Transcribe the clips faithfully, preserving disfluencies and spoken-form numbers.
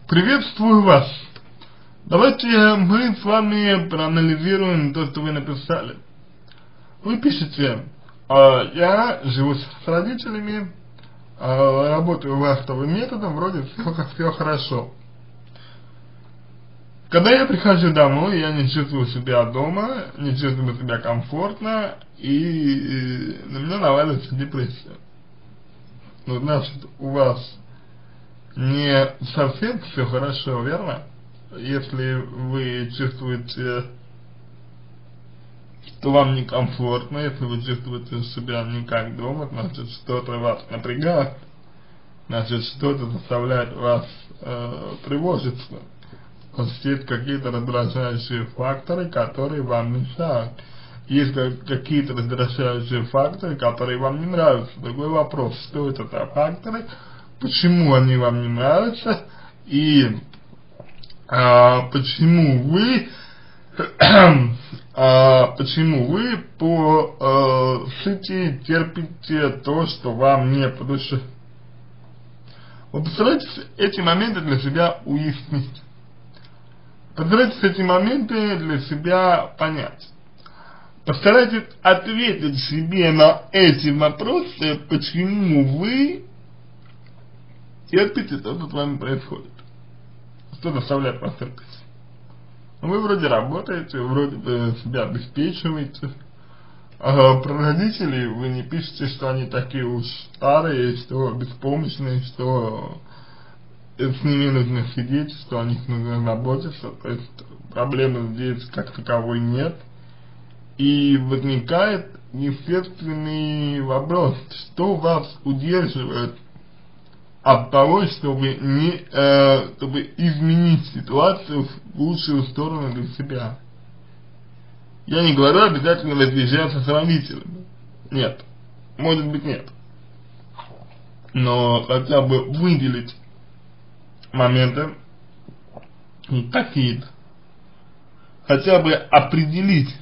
Приветствую вас. Давайте мы с вами проанализируем то, что вы написали. Вы пишете, э, я живу с родителями, э, работаю вахтовым методом, вроде все, все хорошо. Когда я прихожу домой, я не чувствую себя дома, не чувствую себя комфортно, и, и на меня наваливается депрессия. Ну, значит, у вас не совсем все хорошо, верно? Если вы чувствуете, что вам некомфортно, если вы чувствуете себя не как дома, значит, что-то вас напрягает, значит, что-то заставляет вас э, тревожиться. У вас есть какие-то раздражающие факторы, которые вам мешают. Есть какие-то раздражающие факторы, которые вам не нравятся. Другой вопрос, что это за факторы, почему они вам не нравятся и а, почему вы а, почему вы по а, сути терпите то, что вам не по душе. Вы постарайтесь эти моменты для себя уяснить. Постарайтесь эти моменты для себя понять. Постарайтесь ответить себе на эти вопросы, почему вы терпите то, что с вами происходит. Что заставляет вас терпеть. Вы вроде работаете, вроде бы себя обеспечиваете. А про родителей вы не пишете, что они такие уж старые, что беспомощные, что с ними нужно сидеть, что о них нужно заботиться. То есть проблемы здесь как таковой нет. И возникает естественный вопрос, что вас удерживает от того, чтобы, не, э, чтобы изменить ситуацию в лучшую сторону для себя. Я не говорю обязательно разъезжаться с родителями. Нет. Может быть, нет. Но хотя бы выделить моменты какие-то. Хотя бы определить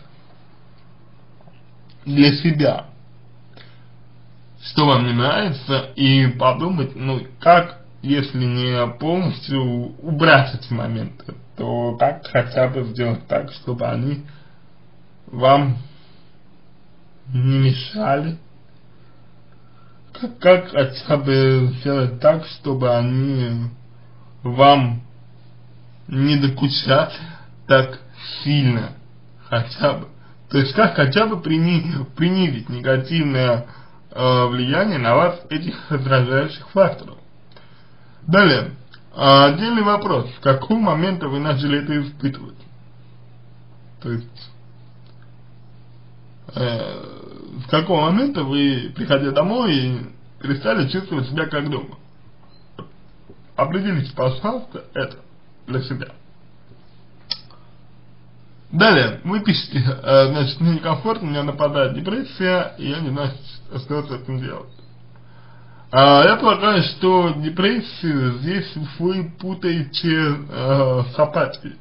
для себя, что вам не нравится, и подумать, ну, как, если не полностью убрать эти моменты, то как хотя бы сделать так, чтобы они вам не мешали, как, как хотя бы сделать так, чтобы они вам не докучали так сильно, хотя бы. То есть как хотя бы принизить негативное э, влияние на вас этих раздражающих факторов. Далее, отдельный вопрос, с какого момента вы начали это испытывать? То есть, э, с какого момента вы, приходя домой, перестали чувствовать себя как дома? Определите, пожалуйста, это для себя. Далее, вы пишете, э, значит, мне некомфортно, у меня нападает депрессия, и я не знаю, что с этим делать. А, я полагаю, что депрессию здесь вы путаете э, с апатией.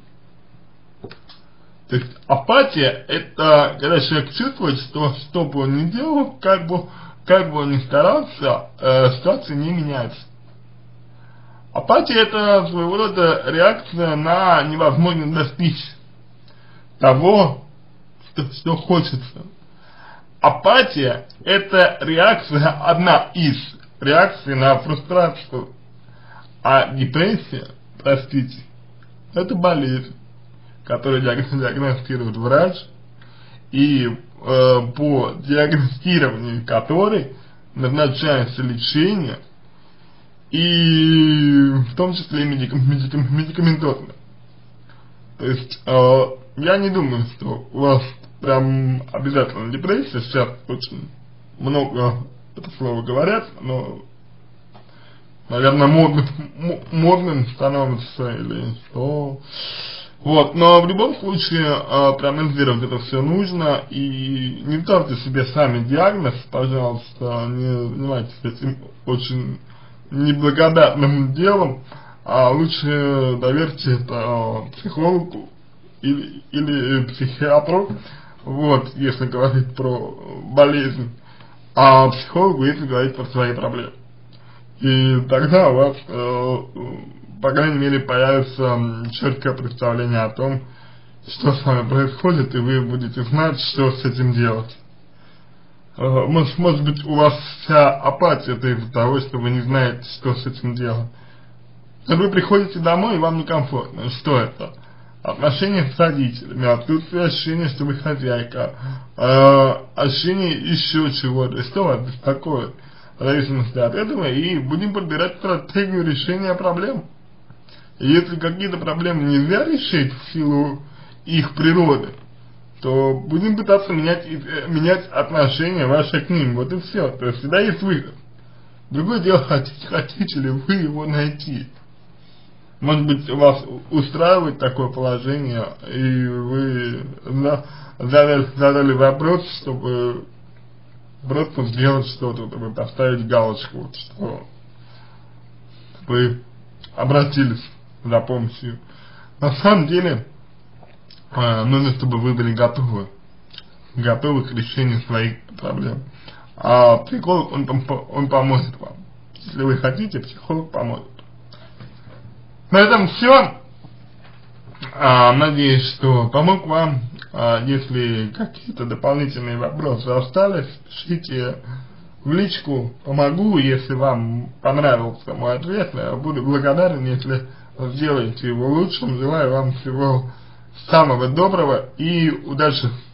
То есть апатия — это когда человек чувствует, что что бы он ни делал, как бы, как бы он ни старался, э, ситуация не меняется. Апатия — это своего рода реакция на невозможность достичь того, что, что хочется. Апатия — это реакция, одна из реакций на фрустрацию. А депрессия, простите, это болезнь, которую диагностирует врач, и э, по диагностированию которой назначается лечение, и в том числе медикам, медикам, медикаментозное. То есть э, я не думаю, что у вас прям обязательно депрессия. Сейчас очень много это слово говорят, но, наверное, модным, модным становится или что. Вот, но в любом случае э, проанализировать это все нужно, и не ставьте себе сами диагноз, пожалуйста, не занимайтесь этим очень неблагодарным делом, а лучше доверьте это психологу или, или психиатру, вот, если говорить про болезнь, а психологу, если говорить про свои проблемы. И тогда у вас э, по крайней мере, появится четкое представление о том, что с вами происходит, и вы будете знать, что с этим делать. Может, может быть, у вас вся апатия это из-за того, что вы не знаете, что с этим делать. Когда вы приходите домой, и вам некомфортно. Что это? Отношения с родителями, отсутствие ощущения, что вы хозяйка, э, ощущение еще чего-то. Что вас беспокоит? В зависимости от этого, и будем подбирать стратегию решения проблем. И если какие-то проблемы нельзя решить в силу их природы, то будем пытаться менять, менять отношения ваши к ним. Вот и все. То есть всегда есть выход. Другое дело, хотите, хотите ли вы его найти. Может быть, вас устраивает такое положение, и вы задали, задали вопрос, чтобы просто сделать что-то, чтобы поставить галочку, вот, что вы обратились за помощью. На самом деле, э, нужно, чтобы вы были готовы, готовы к решению своих проблем. А психолог, он, он поможет вам. Если вы хотите, психолог поможет. На этом все. А, надеюсь, что помог вам. А, если какие-то дополнительные вопросы остались, пишите в личку, помогу. Если вам понравился мой ответ, я буду благодарен, если сделаете его лучшим. Желаю вам всего самого доброго и удачи.